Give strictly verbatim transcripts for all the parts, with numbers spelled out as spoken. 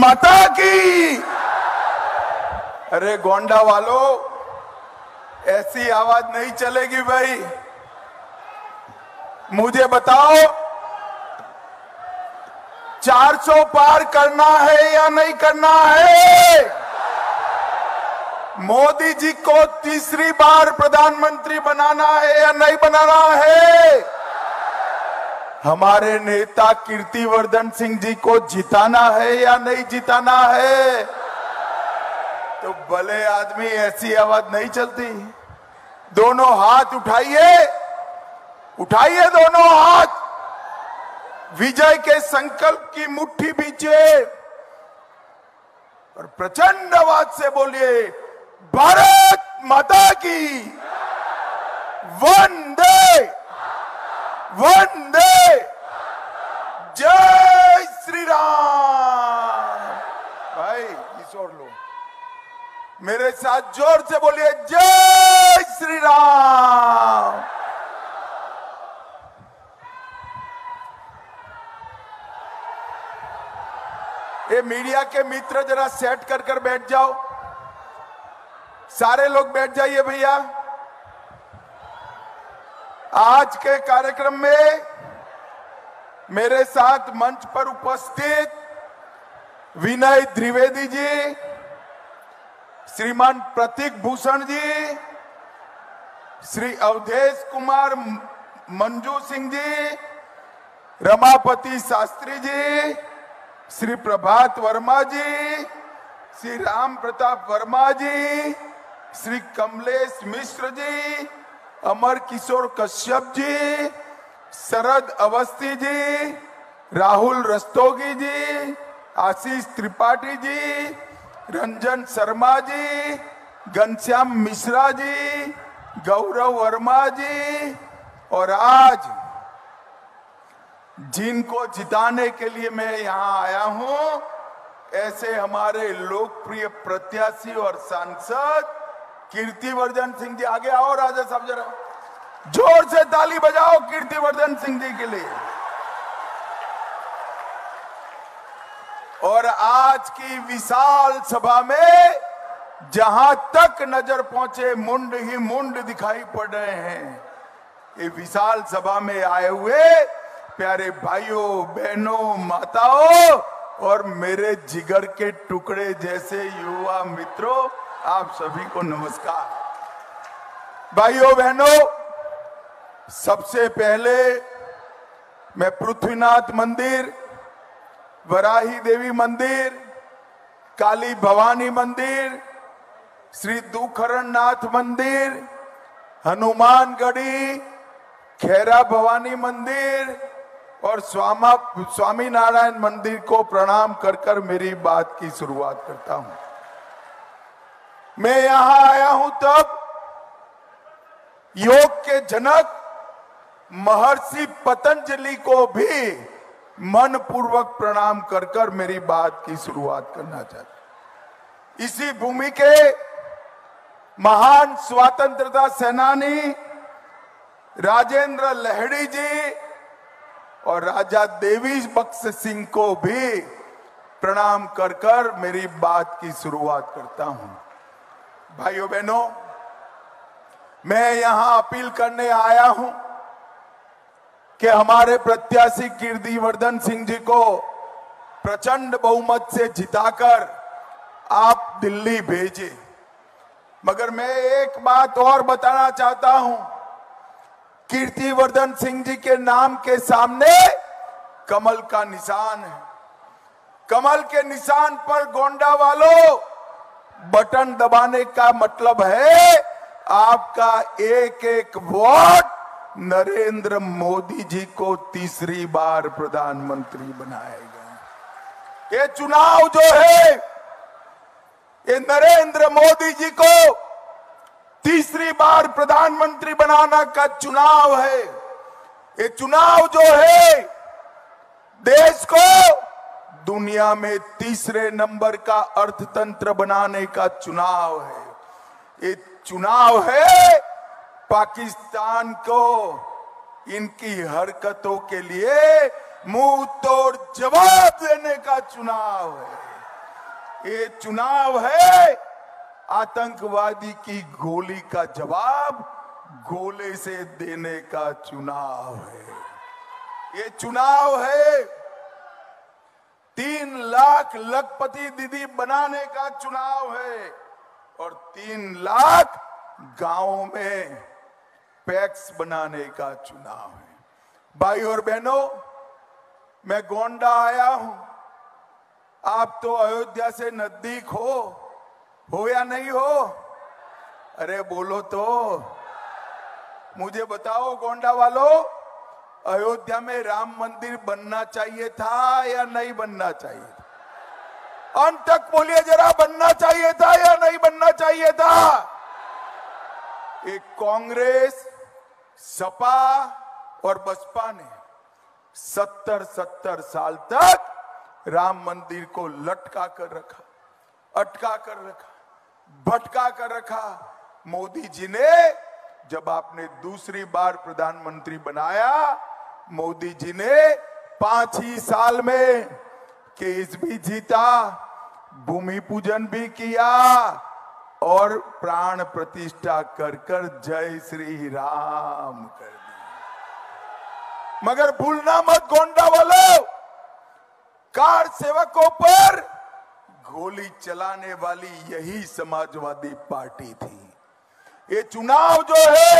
माता की। अरे गोंडा वालों, ऐसी आवाज नहीं चलेगी भाई। मुझे बताओ, चार सौ पार करना है या नहीं करना है? मोदी जी को तीसरी बार प्रधानमंत्री बनाना है या नहीं बनाना है? हमारे नेता कीर्तिवर्धन सिंह जी को जिताना है या नहीं जिताना है? तो भले आदमी, ऐसी आवाज नहीं चलती। दोनों हाथ उठाइए, उठाइए दोनों हाथ, विजय के संकल्प की मुट्ठी बीचे और प्रचंड आवाज से बोलिए, भारत माता की। वंदे वंदे, जय श्री राम। भाई ईश्वर लो, मेरे साथ जोर से बोलिए, जय श्री राम। ये मीडिया के मित्र जरा सेट कर कर बैठ जाओ, सारे लोग बैठ जाइए भैया। आज के कार्यक्रम में मेरे साथ मंच पर उपस्थित विनय द्विवेदी जी, श्रीमान प्रतीक भूषण जी, श्री अवधेश कुमार मंजू सिंह जी, रमापति शास्त्री जी, श्री प्रभात वर्मा जी, श्री राम प्रताप वर्मा जी, श्री कमलेश मिश्र जी, अमर किशोर कश्यप जी, शरद अवस्थी जी, राहुल रस्तोगी जी, आशीष त्रिपाठी जी, रंजन शर्मा जी, घनश्याम मिश्रा जी, गौरव वर्मा जी, और आज जिनको जिताने के लिए मैं यहां आया हूं, ऐसे हमारे लोकप्रिय प्रत्याशी और सांसद कीर्तिवर्धन सिंह जी। आगे आओ राजा साहब, जरा जोर से ताली बजाओ कीर्तिवर्धन सिंह जी के लिए। और आज की विशाल सभा में जहां तक नजर पहुंचे, मुंड ही मुंड दिखाई पड़ रहे हैं। ये विशाल सभा में आए हुए प्यारे भाइयों, बहनों, माताओं और मेरे जिगर के टुकड़े जैसे युवा मित्रों, आप सभी को नमस्कार। भाइयों बहनों, सबसे पहले मैं पृथ्वीनाथ मंदिर, वराही देवी मंदिर, काली भवानी मंदिर, श्री दुखरण नाथ मंदिर, हनुमानगढ़ी, खैरा भवानी मंदिर और स्वामा स्वामी नारायण मंदिर को प्रणाम कर कर मेरी बात की शुरुआत करता हूं। मैं यहां आया हूं तब योग के जनक महर्षि पतंजलि को भी मन पूर्वक प्रणाम कर कर मेरी बात की शुरुआत करना चाहता। इसी भूमि के महान स्वतंत्रता सेनानी राजेंद्र लहड़ी जी और राजा देवी बख्श सिंह को भी प्रणाम कर कर मेरी बात की शुरुआत करता हूं। भाइयों बहनों, मैं यहां अपील करने आया हूं कि हमारे प्रत्याशी कीर्तिवर्धन सिंह जी को प्रचंड बहुमत से जिताकर आप दिल्ली भेजें। मगर मैं एक बात और बताना चाहता हूं, कीर्तिवर्धन सिंह जी के नाम के सामने कमल का निशान है। कमल के निशान पर गोंडा वालों, बटन दबाने का मतलब है आपका एक एक वोट नरेंद्र मोदी जी को तीसरी बार प्रधानमंत्री बनाएगा। ये चुनाव जो है, ये नरेंद्र मोदी जी को तीसरी बार प्रधानमंत्री बनाना का चुनाव है। ये चुनाव जो है देश को दुनिया में तीसरे नंबर का अर्थतंत्र बनाने का चुनाव है। ये चुनाव है पाकिस्तान को इनकी हरकतों के लिए मुंह तोड़ जवाब देने का चुनाव है। ये चुनाव है आतंकवादी की गोली का जवाब गोले से देने का चुनाव है। ये चुनाव है तीन लाख लखपति दीदी बनाने का चुनाव है और तीन लाख गांवों में पैक्स बनाने का चुनाव है। भाई और बहनों, मैं गोंडा आया हूं। आप तो अयोध्या से नजदीक हो हो या नहीं हो? अरे बोलो तो, मुझे बताओ गोंडा वालों, अयोध्या में राम मंदिर बनना चाहिए था या नहीं बनना चाहिए था? अंत तक बोलिए जरा, बनना चाहिए था या नहीं बनना चाहिए था? एक कांग्रेस, सपा और बसपा ने सत्तर सत्तर साल तक राम मंदिर को लटका कर रखा, अटका कर रखा, भटका कर रखा। मोदी जी ने जब आपने दूसरी बार प्रधानमंत्री बनाया, मोदी जी ने पांच ही साल में केस भी जीता, भूमि पूजन भी किया और प्राण प्रतिष्ठा कर कर जय श्री राम कर दी। मगर भूलना मत गोंडा वालों, कार सेवकों पर गोली चलाने वाली यही समाजवादी पार्टी थी। ये चुनाव जो है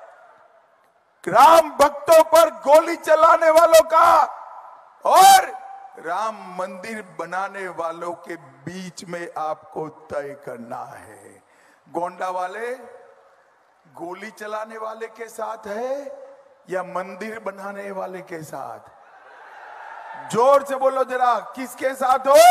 राम भक्तों पर गोली चलाने वालों का और राम मंदिर बनाने वालों के बीच में आपको तय करना है। गोंडा वाले गोली चलाने वाले के साथ है या मंदिर बनाने वाले के साथ? जोर से बोलो जरा, किसके साथ हो?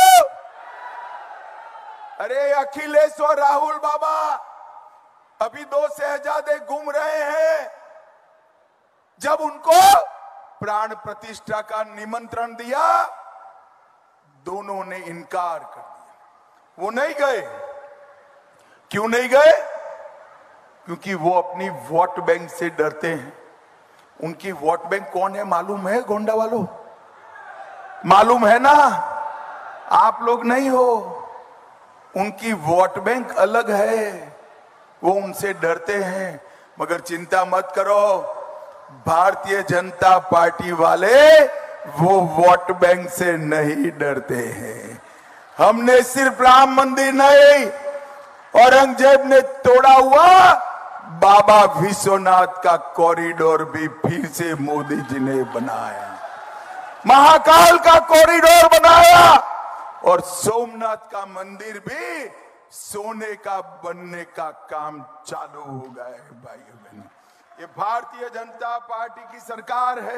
अरे अखिलेश और राहुल बाबा अभी दो शहजादे घूम रहे हैं। जब उनको प्राण प्रतिष्ठा का निमंत्रण दिया, दोनों ने इनकार कर दिया, वो नहीं गए। क्यों नहीं गए? क्योंकि वो अपनी वोट बैंक से डरते हैं। उनकी वोट बैंक कौन है मालूम है गोंडा वालों? मालूम है ना? आप लोग नहीं हो। उनकी वोट बैंक अलग है, वो उनसे डरते हैं। मगर चिंता मत करो, भारतीय जनता पार्टी वाले वो वोट बैंक से नहीं डरते हैं। हमने सिर्फ राम मंदिर नहीं, औरंगजेब ने तोड़ा हुआ बाबा विश्वनाथ का कॉरिडोर भी फिर से मोदी जी ने बनाया, महाकाल का कॉरिडोर बनाया और सोमनाथ का मंदिर भी सोने का बनने का काम चालू हो गया है। भाइयों बहनों, ये भारतीय जनता पार्टी की सरकार है।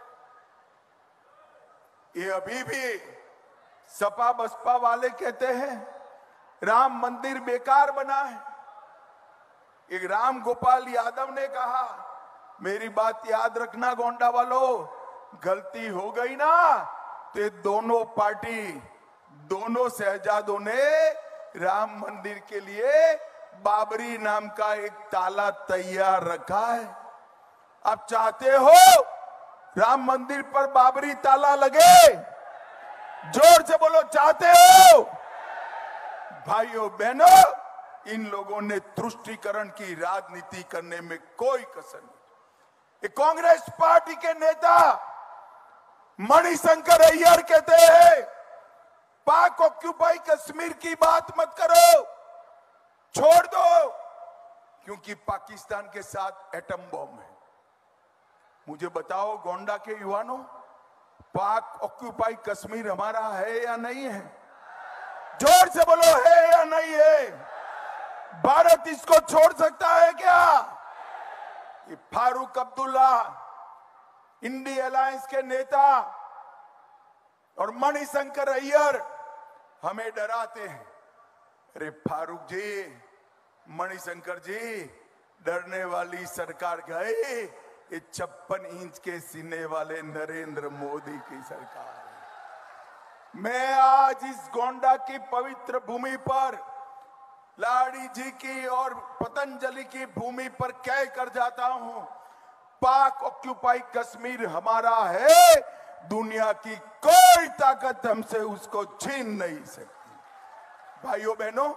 ये अभी भी सपा बसपा वाले कहते हैं राम मंदिर बेकार बना है। एक राम गोपाल यादव ने कहा, मेरी बात याद रखना गोंडा वालों, गलती हो गई ना तो ये दोनों पार्टी, दोनों शहजादों ने राम मंदिर के लिए बाबरी नाम का एक ताला तैयार रखा है। आप चाहते हो राम मंदिर पर बाबरी ताला लगे? जोर से बोलो, चाहते हो? भाइयों बहनों, इन लोगों ने तुष्टीकरण की राजनीति करने में कोई कसर नहीं। कांग्रेस पार्टी के नेता मणिशंकर अय्यर कहते हैं पाक ऑक्यूपाई कश्मीर की बात मत करो, छोड़ दो, क्योंकि पाकिस्तान के साथ एटम बम है। मुझे बताओ गोंडा के युवानों, पाक ऑक्यूपाई कश्मीर हमारा है या नहीं है? जोर से बोलो, है या नहीं है? भारत इसको छोड़ सकता है क्या? ये फारूक अब्दुल्ला, इंडी अलायंस के नेता और मणिशंकर अय्यर हमें डराते हैं। अरे फारूक जी, मणिशंकर जी, डरने वाली सरकार गए, ये छप्पन इंच के सीने वाले नरेंद्र मोदी की सरकार है। मैं आज इस गोंडा की पवित्र भूमि पर, लाड़ी जी की और पतंजलि की भूमि पर कह कर जाता हूं, पाक ऑक्यूपाई कश्मीर हमारा है। दुनिया की कोई ताकत हमसे उसको छीन नहीं सकती। भाइयों बहनों,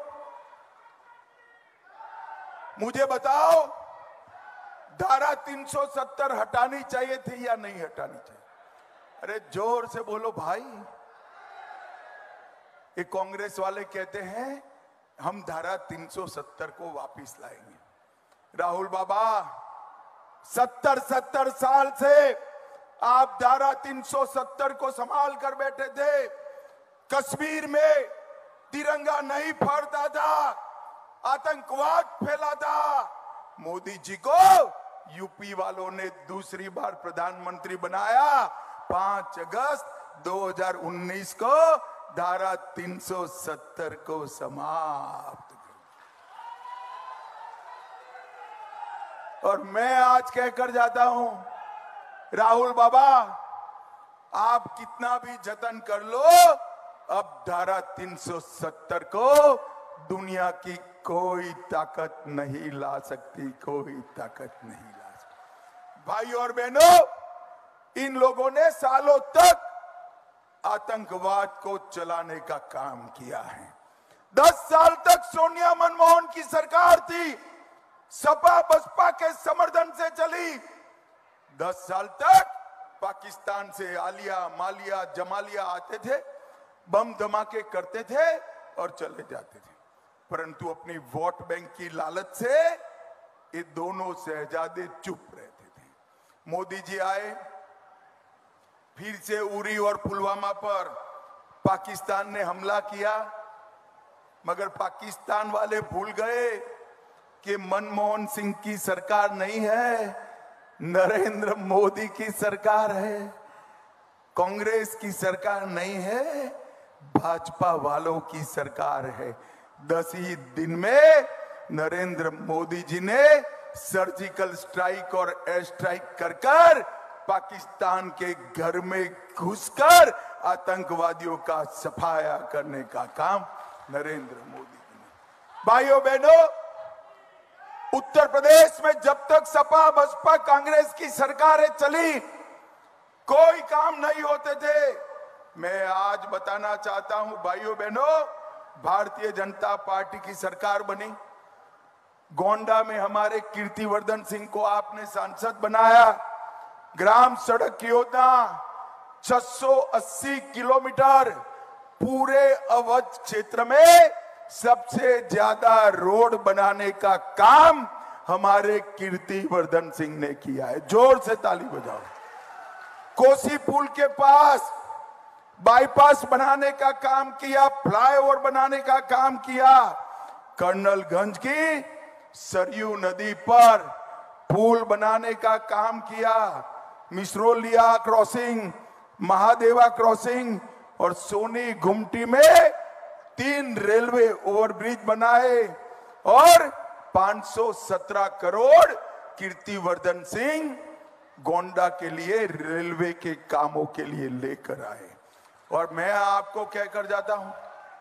मुझे बताओ, धारा तीन सौ सत्तर हटानी चाहिए थी या नहीं हटानी चाहिए? अरे जोर से बोलो भाई। ये कांग्रेस वाले कहते हैं हम धारा तीन सौ सत्तर को वापस लाएंगे। राहुल बाबा, सत्तर सत्तर साल से आप धारा तीन सौ सत्तर को संभाल कर बैठे थे। कश्मीर में तिरंगा नहीं फहरता था, आतंकवाद फैला था। मोदी जी को यूपी वालों ने दूसरी बार प्रधानमंत्री बनाया। पांच अगस्त दो हज़ार उन्नीस को धारा तीन सौ सत्तर को समाप्त किया। और मैं आज कहकर जाता हूं, राहुल बाबा, आप कितना भी जतन कर लो, अब धारा तीन सौ सत्तर को दुनिया की कोई ताकत नहीं ला सकती, कोई ताकत नहीं ला सकती। भाई और बहनों, इन लोगों ने सालों तक आतंकवाद को चलाने का काम किया है। दस साल तक सोनिया मनमोहन की सरकार थी, सपा बसपा के समर्थन से चली। दस साल तक पाकिस्तान से आलिया, मालिया, जमालिया आते थे, बम धमाके करते थे और चले जाते थे। परंतु अपनी वोट बैंक की लालच से ये दोनों शहजादे चुप रहते थे। मोदी जी आए, फिर से उरी और पुलवामा पर पाकिस्तान ने हमला किया, मगर पाकिस्तान वाले भूल गए कि मनमोहन सिंह की सरकार नहीं है, नरेंद्र मोदी की सरकार है। कांग्रेस की सरकार नहीं है, भाजपा वालों की सरकार है। दस ही दिन में नरेंद्र मोदी जी ने सर्जिकल स्ट्राइक और एयर स्ट्राइक कर कर पाकिस्तान के घर में घुसकर आतंकवादियों का सफाया करने का काम नरेंद्र मोदी जी ने। भाइयों बहनों, उत्तर प्रदेश में जब तक सपा बसपा कांग्रेस की सरकारें चली, कोई काम नहीं होते थे। मैं आज बताना चाहता हूं भाइयों बहनों, भारतीय जनता पार्टी की सरकार बनी। गोंडा में हमारे कीर्तिवर्धन सिंह को आपने सांसद बनाया। ग्राम सड़क योजना छह सौ अस्सी किलोमीटर, पूरे अवध क्षेत्र में सबसे ज्यादा रोड बनाने का काम हमारे कीर्तिवर्धन सिंह ने किया है। जोर से ताली बजाओ। कोसी पुल के पास बाईपास बनाने का काम किया, फ्लाईओवर बनाने का काम किया। कर्नलगंज की सरयू नदी पर पुल बनाने का काम किया। मिसरोलिया क्रॉसिंग, महादेवा क्रॉसिंग और सोनी गुमटी में तीन रेलवे ओवरब्रिज बनाए और पाँच सौ सत्रह करोड़ कीर्तिवर्धन सिंह गोंडा के लिए रेलवे के कामों के लिए लेकर आए। और मैं आपको कहकर जाता हूं,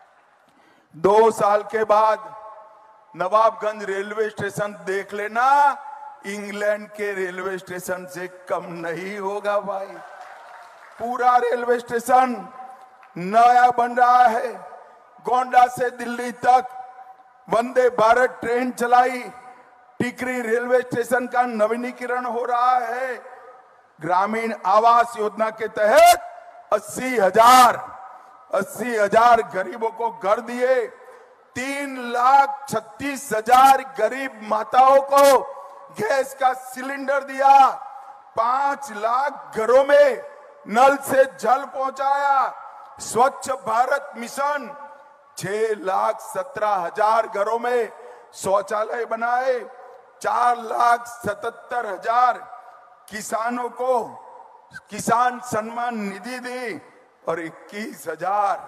दो साल के बाद नवाबगंज रेलवे स्टेशन देख लेना, इंग्लैंड के रेलवे स्टेशन से कम नहीं होगा भाई। पूरा रेलवे स्टेशन नया बन रहा है। गोंडा से दिल्ली तक वंदे भारत ट्रेन चलाई। टिकरी रेलवे स्टेशन का नवीनीकरण हो रहा है। ग्रामीण आवास योजना के तहत अस्सी हजार अस्सी हजार गरीबों को घर दिए। तीन लाख छत्तीस हजार गरीब माताओं को गैस का सिलेंडर दिया। पांच लाख घरों में नल से जल पहुंचाया। स्वच्छ भारत मिशन छह लाख सत्रह हजार घरों में शौचालय बनाए। चार लाख सतहत्तर हजार किसानों को किसान सम्मान निधि दी और इक्कीस हजार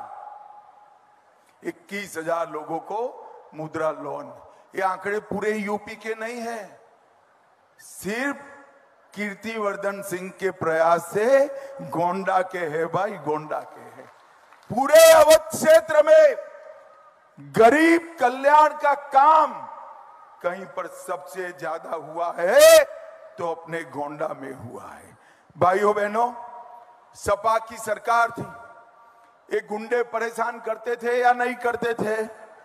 इक्कीस हजार लोगों को मुद्रा लोन। ये आंकड़े पूरे यूपी के नहीं है, सिर्फ कीर्तिवर्धन सिंह के प्रयास से गोंडा के है भाई, गोंडा के है। पूरे अवध क्षेत्र में गरीब कल्याण का काम कहीं पर सबसे ज्यादा हुआ है तो अपने गोंडा में हुआ है। भाइयों बहनों, सपा की सरकार थी, ये गुंडे परेशान करते थे या नहीं करते थे?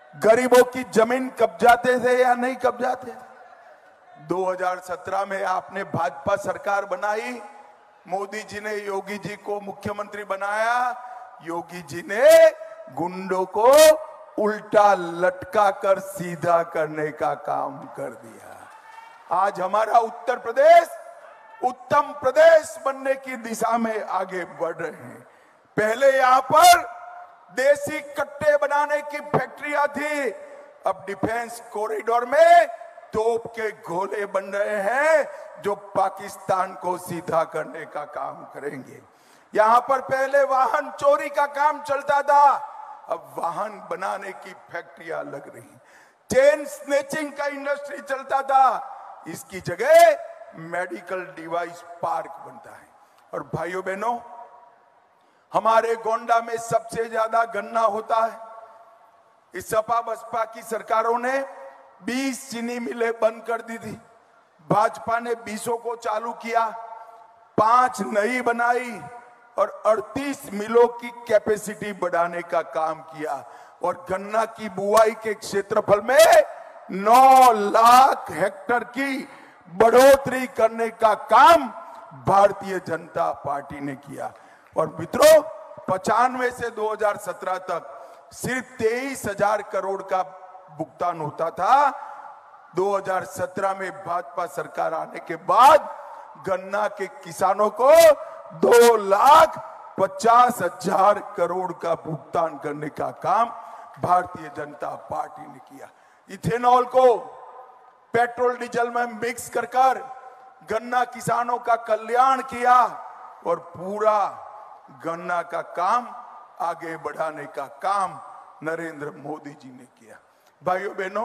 गरीबों की जमीन कब्जाते थे या नहीं कब्जाते थे? दो हज़ार सत्रह में आपने भाजपा सरकार बनाई, मोदी जी ने योगी जी को मुख्यमंत्री बनाया, योगी जी ने गुंडों को उल्टा लटका कर सीधा करने का काम कर दिया। आज हमारा उत्तर प्रदेश उत्तम प्रदेश बनने की दिशा में आगे बढ़ रहे हैं। पहले यहां पर देसी कट्टे बनाने की फैक्ट्रियां थी, अब डिफेंस कॉरिडोर में तोप के गोले बन रहे हैं जो पाकिस्तान को सीधा करने का काम करेंगे। यहां पर पहले वाहन चोरी का काम चलता था, अब वाहन बनाने की फैक्ट्रियां लग रही। चेन स्नेचिंग का इंडस्ट्री चलता था, इसकी जगह मेडिकल डिवाइस पार्क बनता है। और भाइयों बहनों, हमारे गोंडा में सबसे ज्यादा गन्ना होता है। इस सपा बसपा की सरकारों ने बीस चीनी मिलें बंद कर दी थी, भाजपा ने बीसों को चालू किया, पांच नई बनाई और अड़तीस मिलों की कैपेसिटी बढ़ाने का काम किया। और गन्ना की बुआई के क्षेत्रफल में नौ लाख हेक्टेयर की बढ़ोतरी करने का काम भारतीय जनता पार्टी ने किया। और मित्रों, पचानवे से दो हज़ार सत्रह तक सिर्फ तेईस हजार करोड़ का भुगतान होता था। दो हज़ार सत्रह में भाजपा सरकार आने के बाद गन्ना के किसानों को दो लाख पचास हजार करोड़ का भुगतान करने का काम भारतीय जनता पार्टी ने किया। इथेनॉल को पेट्रोल डीजल में मिक्स कर कर गन्ना किसानों का कल्याण किया और पूरा गन्ना का काम आगे बढ़ाने का काम नरेंद्र मोदी जी ने किया। भाइयों बहनों,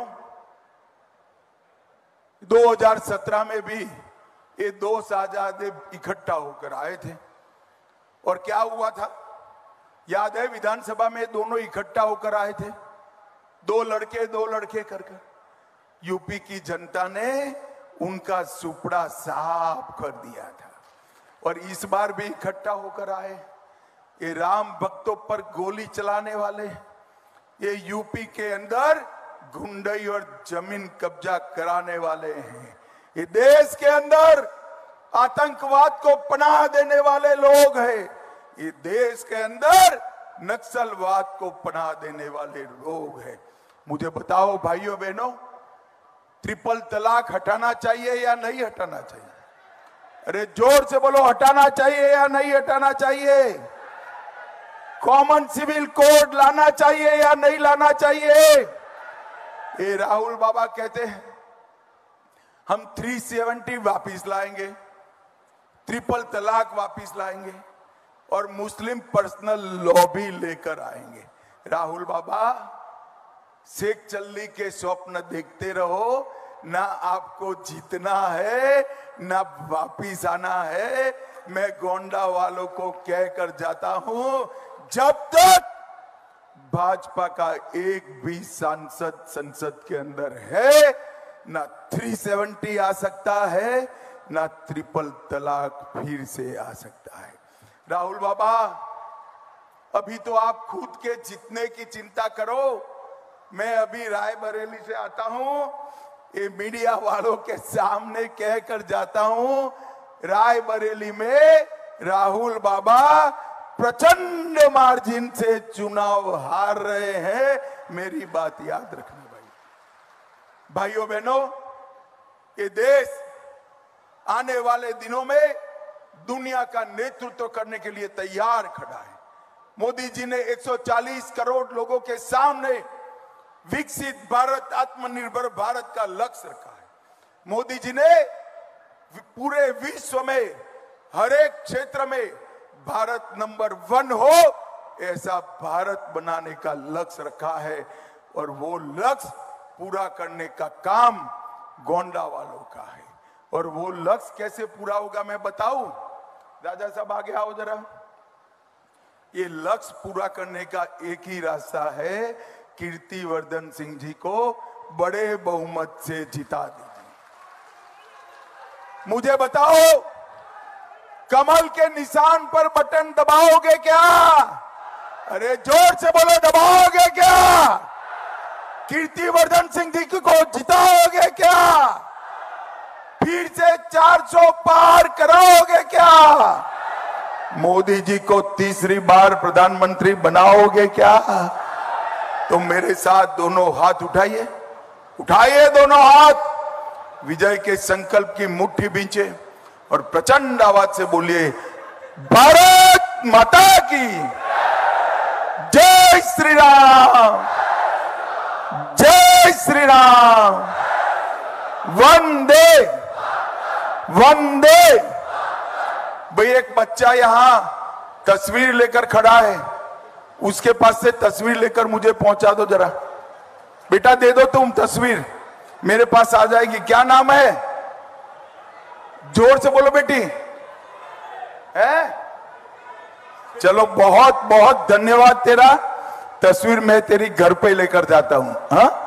दो हज़ार सत्रह में भी ये दो साझादे इकट्ठा होकर आए थे और क्या हुआ था याद है? विधानसभा में दोनों इकट्ठा होकर आए थे, दो लड़के दो लड़के कर कर। यूपी की जनता ने उनका सुपड़ा साफ कर दिया था और इस बार भी इकट्ठा होकर आए। ये राम भक्तों पर गोली चलाने वाले, ये यूपी के अंदर गुंडई और जमीन कब्जा कराने वाले हैं, ये देश के अंदर आतंकवाद को पनाह देने वाले लोग हैं, ये देश के अंदर नक्सलवाद को पनाह देने वाले लोग हैं। मुझे बताओ भाइयों बहनों, ट्रिपल तलाक हटाना चाहिए या नहीं हटाना चाहिए? अरे जोर से बोलो, हटाना चाहिए या नहीं हटाना चाहिए? कॉमन सिविल कोड लाना चाहिए या नहीं लाना चाहिए? ये राहुल बाबा कहते हैं हम तीन सौ सत्तर वापिस लाएंगे, ट्रिपल तलाक वापिस लाएंगे और मुस्लिम पर्सनल लॉ भी लेकर आएंगे। राहुल बाबा, शेख चल्ली के स्वप्न देखते रहो, ना आपको जीतना है ना वापिस आना है। मैं गोंडा वालों को कहकर जाता हूं, जब तक भाजपा का एक भी सांसद संसद के अंदर है, ना तीन सौ सत्तर आ सकता है ना ट्रिपल तलाक फिर से आ सकता है। राहुल बाबा, अभी तो आप खुद के जीतने की चिंता करो। मैं अभी रायबरेली से आता हूं, ये मीडिया वालों के सामने कहकर जाता हूं, रायबरेली में राहुल बाबा प्रचंड मार्जिन से चुनाव हार रहे हैं। मेरी बात याद रखना भाई। भाइयों बहनों, ये देश आने वाले दिनों में दुनिया का नेतृत्व करने के लिए तैयार खड़ा है। मोदी जी ने एक सौ चालीस करोड़ लोगों के सामने विकसित भारत, आत्मनिर्भर भारत का लक्ष्य रखा है। मोदी जी ने पूरे विश्व में हर एक क्षेत्र में भारत नंबर वन हो, ऐसा भारत बनाने का लक्ष्य रखा है और वो लक्ष्य पूरा करने का काम गोंडा वालों का है। और वो लक्ष्य कैसे पूरा होगा मैं बताऊं? राजा साहब आगे आओ जरा। ये लक्ष्य पूरा करने का एक ही रास्ता है, कीर्तिवर्धन सिंह जी को बड़े बहुमत से जिता दीजिए। मुझे बताओ, कमल के निशान पर बटन दबाओगे क्या? अरे जोर से बोलो, दबाओगे क्या? कीर्तिवर्धन सिंह जी को जिताओगे क्या? फिर से चार सौ पार कराओगे क्या? मोदी जी को तीसरी बार प्रधानमंत्री बनाओगे क्या? तो मेरे साथ दोनों हाथ उठाइए, उठाइए दोनों हाथ, विजय के संकल्प की मुट्ठी बींचे और प्रचंड आवाज से बोलिए, भारत माता की जय श्री राम, जय श्री राम, वंदे वंदे। भाई एक बच्चा यहां तस्वीर लेकर खड़ा है, उसके पास से तस्वीर लेकर मुझे पहुंचा दो जरा। बेटा दे दो तुम तस्वीर, मेरे पास आ जाएगी। क्या नाम है? जोर से बोलो बेटी। है? चलो बहुत बहुत धन्यवाद तेरा। तस्वीर मैं तेरी घर पे लेकर जाता हूं। हाँ